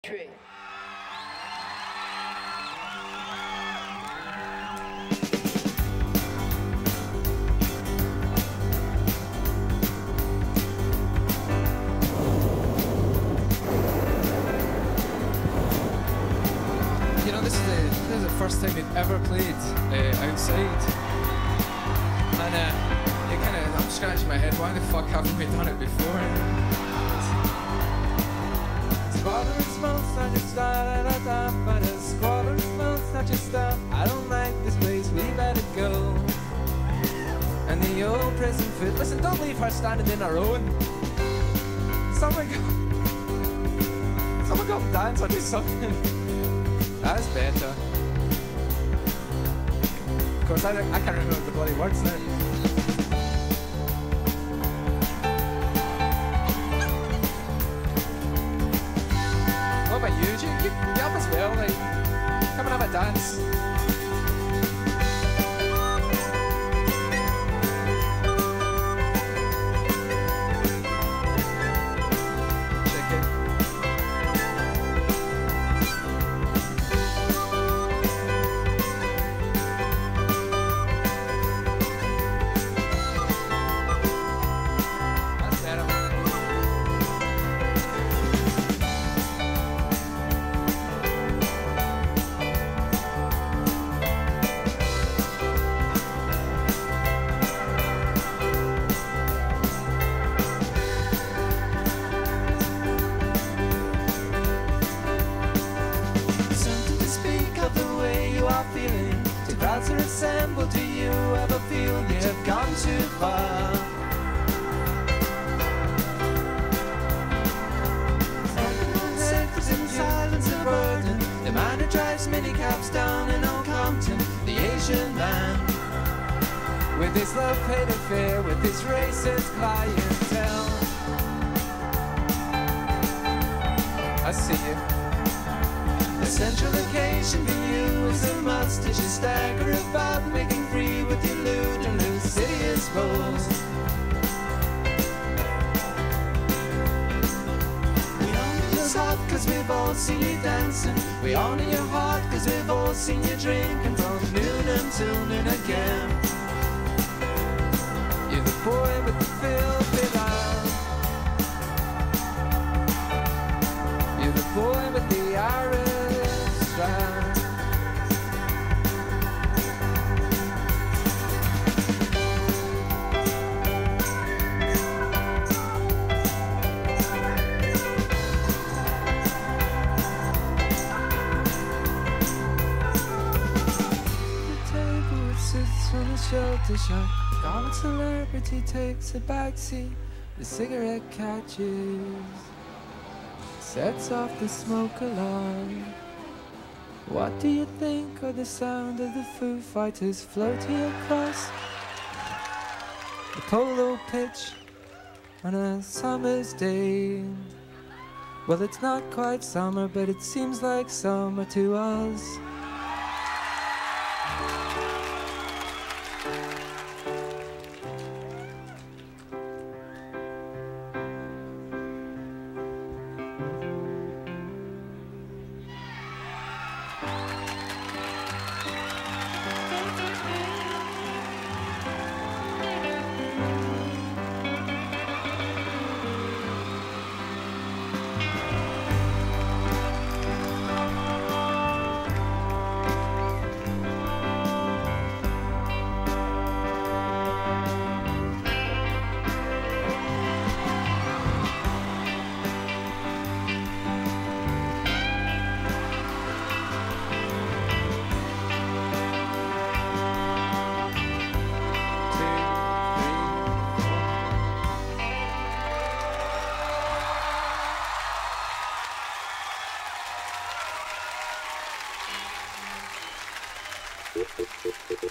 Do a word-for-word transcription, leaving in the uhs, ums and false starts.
Tree. You know, this is the this is the first time we've ever played uh, outside, and uh, it kind of I'm scratching my head. Why the fuck haven't we done it before? Squalor and smoke's not your style, da, da, da, but a squalor and smoke's not your stuff. I don't like this place, we better go. And the old prison foot, listen, don't leave her standing in her own. Someone go, someone go and dance or do something. That's better. Of course, I, I can't remember the bloody words now. What about you? Do you, you, you up as well? Like, come and have a dance. Feeling two crowds are assembled. Do you ever feel you've gone too far? Everyone's head in silence and burden. The man who drives minicabs down in Old Compton, the Asian man, with his love-hate affair with his racist clientele. I see you. The central occasion for you is a must as you stagger about, making free with your lewd and lascivious pose. We honor your heart cause we've all seen you dancing. We honor your heart cause we've all seen you drinking from noon until noon again. You're the boy with the filthy laugh. You're the boy with the Irish. Sits on a shelter shot. Gone celebrity takes a backseat. The cigarette catches, sets off the smoke alarm. What do you think of the sound of the Foo Fighters floating across the polo pitch on a summer's day? Well, it's not quite summer, but it seems like summer to us. Thank you.